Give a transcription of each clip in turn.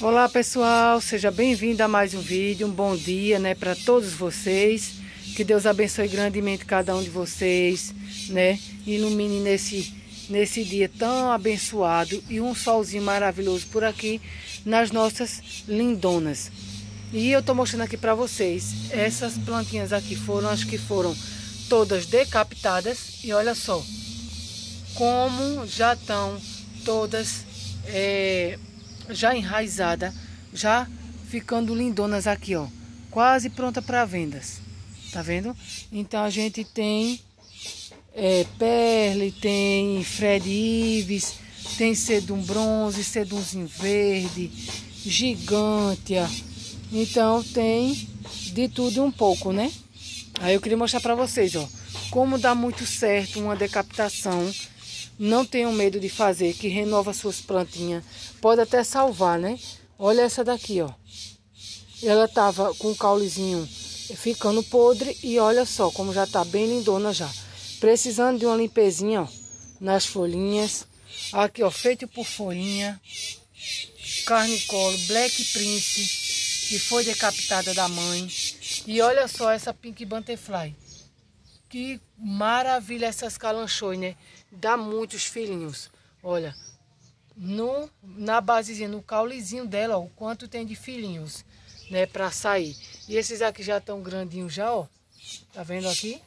Olá pessoal, seja bem-vindo a mais um vídeo, um bom dia, né, para todos vocês. Que Deus abençoe grandemente cada um de vocês, né, ilumine nesse dia tão abençoado e um solzinho maravilhoso por aqui nas nossas lindonas. E eu tô mostrando aqui para vocês, essas plantinhas aqui acho que foram todas decapitadas e olha só como já estão todas já enraizada, já ficando lindonas aqui, ó, quase pronta para vendas, tá vendo? Então a gente tem Perle, tem Fred Ives, tem Sedum Bronze, Sedumzinho Verde, Gigântea, então tem de tudo um pouco, né? Aí eu queria mostrar para vocês, ó, como dá muito certo uma decapitação. Não tenham medo de fazer, que renova suas plantinhas. Pode até salvar, né? Olha essa daqui, ó. Ela tava com o caulezinho ficando podre e olha só como já tá bem lindona já. Precisando de uma limpezinha, ó, nas folhinhas. Aqui, ó, feito por folhinha. Carnicolo, Black Prince, que foi decapitada da mãe. E olha só essa Pink Butterfly. Que maravilha essas calanchões, né? Dá muitos filhinhos. Olha, na basezinha, no caulezinho dela, ó, o quanto tem de filhinhos, né? Pra sair. E esses aqui já estão grandinhos já, ó. Tá vendo aqui?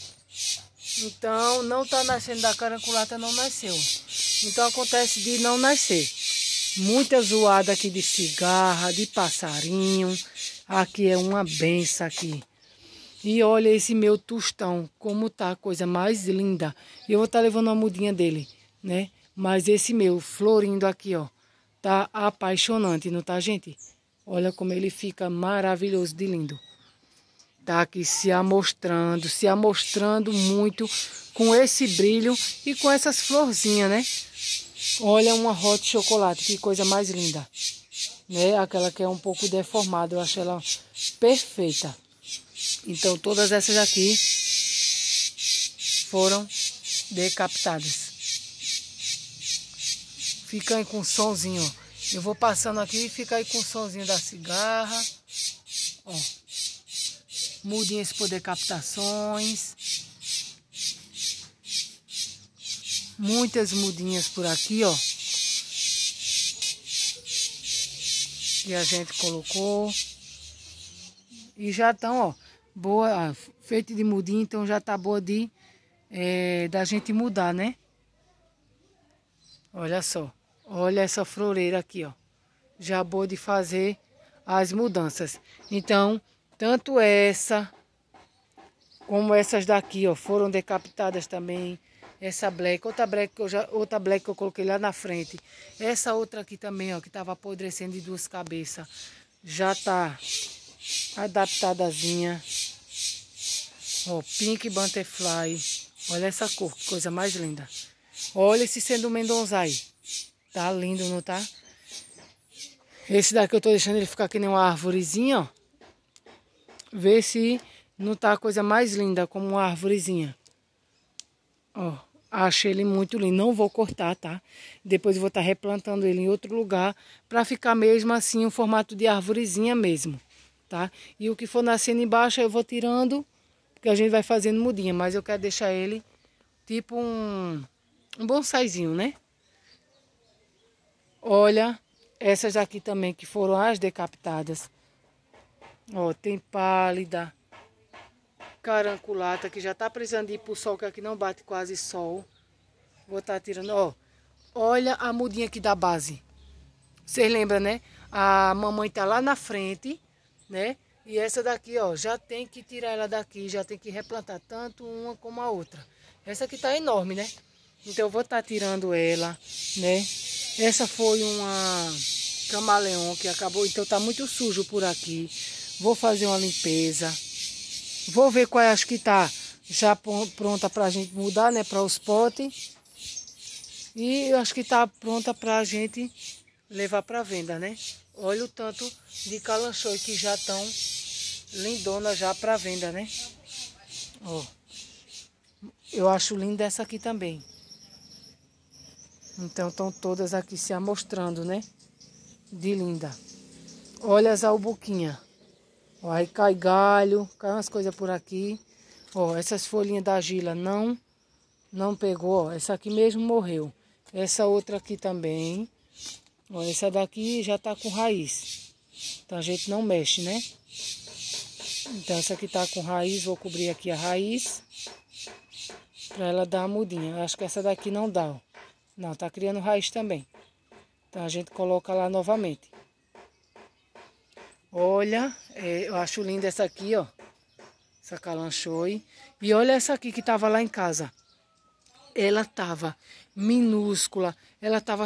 Então, não tá nascendo da caranculata, não nasceu. Então, acontece de não nascer. Muita zoada aqui de cigarra, de passarinho. Aqui é uma benção aqui. E olha esse meu tostão, como tá a coisa mais linda. Eu vou estar levando uma mudinha dele, né? Mas esse meu florindo aqui, ó, tá apaixonante, não tá, gente? Olha como ele fica maravilhoso de lindo. Tá aqui se amostrando muito com esse brilho e com essas florzinhas, né? Olha uma hot chocolate, que coisa mais linda, né? Aquela que é um pouco deformada, eu acho ela perfeita. Então todas essas aqui foram decapitadas. Fica aí com um sonzinho, ó. Eu vou passando aqui e fica aí com o sonzinho da cigarra. Ó. Mudinhas por decapitações. Muitas mudinhas por aqui, ó. Que a gente colocou. E já estão, ó, boa, feito de mudinha, então já tá boa da gente mudar, né? Olha só, olha essa floreira aqui, ó, já boa de fazer as mudanças. Então, tanto essa como essas daqui, ó, foram decapitadas também. Essa black, outra black que eu coloquei lá na frente. Essa outra aqui também, ó, que tava apodrecendo de duas cabeças, já tá adaptadazinha. Ó, Pink Butterfly. Olha essa cor, que coisa mais linda. Olha esse Sedum Mendonzai. Tá lindo, não tá? Esse daqui eu tô deixando ele ficar que nem uma arvorezinha, ó. Vê se não tá a coisa mais linda como uma arvorezinha. Ó, achei ele muito lindo. Não vou cortar, tá? Depois eu vou estar replantando ele em outro lugar pra ficar mesmo assim, o formato de arvorezinha mesmo. Tá? E o que for nascendo embaixo eu vou tirando, porque a gente vai fazendo mudinha, mas eu quero deixar ele tipo um bonsaizinho, né? Olha, essas aqui também que foram as decapitadas. Ó, tem pálida, caranculata, que já tá precisando de ir pro sol, que aqui não bate quase sol. Vou estar tirando, ó. Olha a mudinha aqui da base. Vocês lembram, né? A mamãe tá lá na frente, né? E essa daqui, ó, já tem que tirar ela daqui, já tem que replantar tanto uma como a outra. Essa aqui tá enorme, né? Então eu vou estar tirando ela, né? Essa foi uma camaleão que acabou, então tá muito sujo por aqui. Vou fazer uma limpeza. Vou ver qual é as que tá já pronta pra gente mudar, né, para os potes. E eu acho que tá pronta pra gente levar para venda, né? Olha o tanto de calanchões que já estão lindona já para venda, né? Ó, eu acho linda essa aqui também. Então estão todas aqui se amostrando, né? de linda. Olha as albuquinhas. Ó, aí cai galho, cai umas coisas por aqui. Ó, essas folhinhas da Gila não pegou, ó. Essa aqui mesmo morreu. Essa outra aqui também. Ó, essa daqui já tá com raiz. Então a gente não mexe, né? Então essa aqui tá com raiz, vou cobrir aqui a raiz. Pra ela dar a mudinha. Eu acho que essa daqui não dá, ó. Não, tá criando raiz também. Então a gente coloca lá novamente. Olha, eu acho linda essa aqui, ó. Essa calanchoe. E olha essa aqui que tava lá em casa. Ela tava minúscula. Ela tava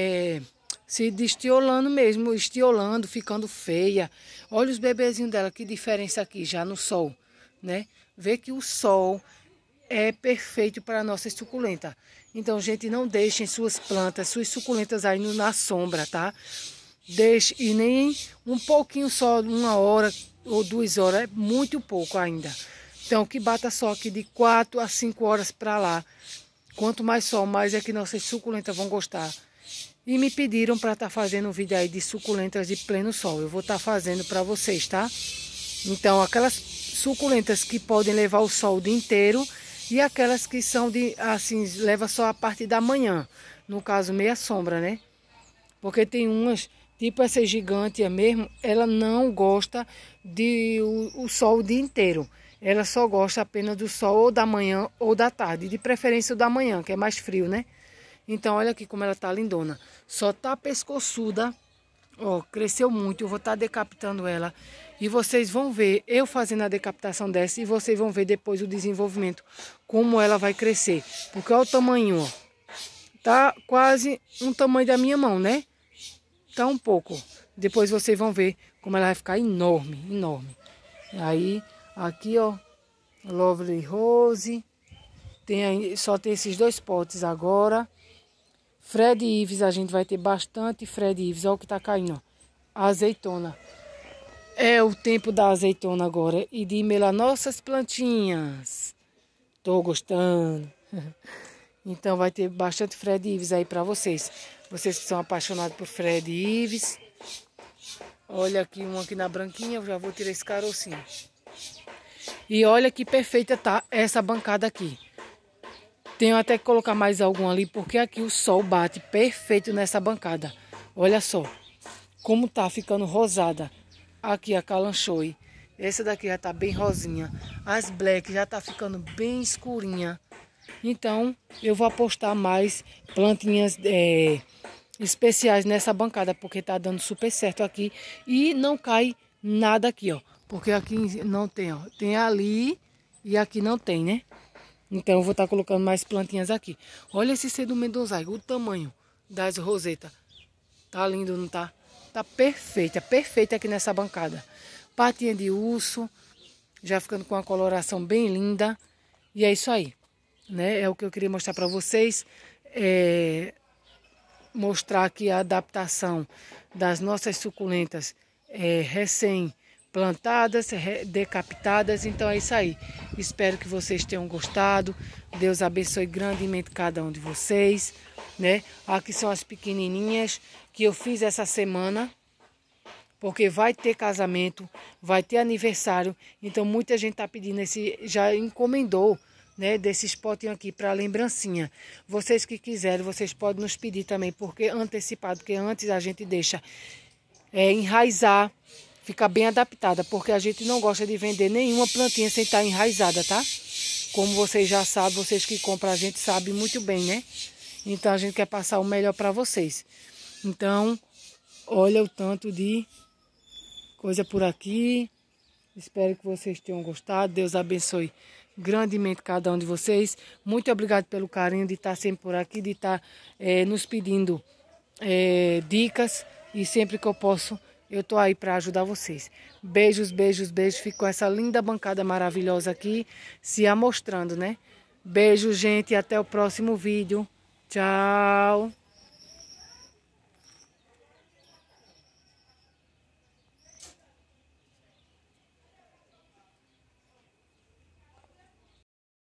se destiolando mesmo. Estiolando, ficando feia. Olha os bebezinhos dela. Que diferença aqui já no sol, né? Vê que o sol é perfeito para a nossa suculenta. Então, gente, não deixem suas plantas, suas suculentas aí na sombra, tá? Deixe, e nem um pouquinho só, 1 hora ou 2 horas, é muito pouco ainda. Então, que bata só aqui de 4 a 5 horas para lá. Quanto mais sol, mais é que nossas suculentas vão gostar. E me pediram para estar fazendo um vídeo aí de suculentas de pleno sol. Eu vou estar fazendo para vocês, tá? Então, aquelas suculentas que podem levar o sol o dia inteiro e aquelas que são de, assim, leva só a parte da manhã. No caso, meia sombra, né? Porque tem umas... Tipo essa gigante mesmo, ela não gosta de o sol o dia inteiro. Ela só gosta apenas do sol ou da manhã ou da tarde. De preferência o da manhã, que é mais frio, né? Então olha aqui como ela tá lindona. Só tá pescoçuda. Ó, cresceu muito. Eu vou estar decapitando ela. E vocês vão ver eu fazendo a decapitação dessa. E vocês vão ver depois o desenvolvimento. Como ela vai crescer. Porque olha o tamanho, ó. Tá quase um tamanho da minha mão, né? Tá um pouco. Depois vocês vão ver como ela vai ficar enorme, enorme. Aí, aqui, ó, Lovely Rose. Só tem esses 2 potes agora. Fred Ives, a gente vai ter bastante Fred Ives. Olha o que tá caindo, ó. Azeitona. É o tempo da azeitona agora. E de melar nossas plantinhas. Tô gostando. Então vai ter bastante Fred Ives aí pra vocês. Vocês que são apaixonados por Fred Ives. Olha aqui um aqui na branquinha. Eu já vou tirar esse carocinho. E olha que perfeita tá essa bancada aqui. Tenho até que colocar mais algum ali. Porque aqui o sol bate perfeito nessa bancada. Olha só. Como tá ficando rosada. Aqui a calanchoe. Essa daqui já tá bem rosinha. As black já tá ficando bem escurinha. Então, eu vou apostar mais plantinhas especiais nessa bancada, porque tá dando super certo aqui. E não cai nada aqui, ó. Porque aqui não tem, ó. Tem ali e aqui não tem, né? Então, eu vou estar colocando mais plantinhas aqui. Olha esse cedo mendonçai, o tamanho das rosetas. Tá lindo, não tá? Tá perfeita, perfeita aqui nessa bancada. Patinha de urso, já ficando com uma coloração bem linda. E é isso aí. Né? É o que eu queria mostrar para vocês, mostrar aqui a adaptação das nossas suculentas recém-plantadas, decapitadas. Então é isso aí. Espero que vocês tenham gostado. Deus abençoe grandemente cada um de vocês. Né? Aqui são as pequenininhas que eu fiz essa semana, porque vai ter casamento, vai ter aniversário. Então muita gente está pedindo já encomendou, né, desses potinhos aqui para lembrancinha. Vocês que quiserem, vocês podem nos pedir também, porque antecipado, porque antes a gente deixa enraizar, fica bem adaptada, porque a gente não gosta de vender nenhuma plantinha sem estar enraizada, tá? Como vocês já sabem, vocês que compram a gente sabem muito bem, né? Então a gente quer passar o melhor para vocês. Então, olha o tanto de coisa por aqui. Espero que vocês tenham gostado. Deus abençoe grandemente cada um de vocês. Muito obrigado pelo carinho de estar sempre por aqui, de estar nos pedindo dicas. E sempre que eu posso, eu tô aí para ajudar vocês. Beijos, beijos, beijos. Fico com essa linda bancada maravilhosa aqui, se amostrando, né? Beijo, gente, e até o próximo vídeo. Tchau!